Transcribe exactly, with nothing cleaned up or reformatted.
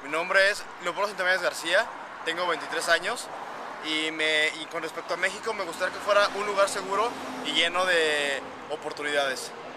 Mi nombre es Leopoldo Santamarías García, tengo veintitrés años y, me, y con respecto a México me gustaría que fuera un lugar seguro y lleno de oportunidades.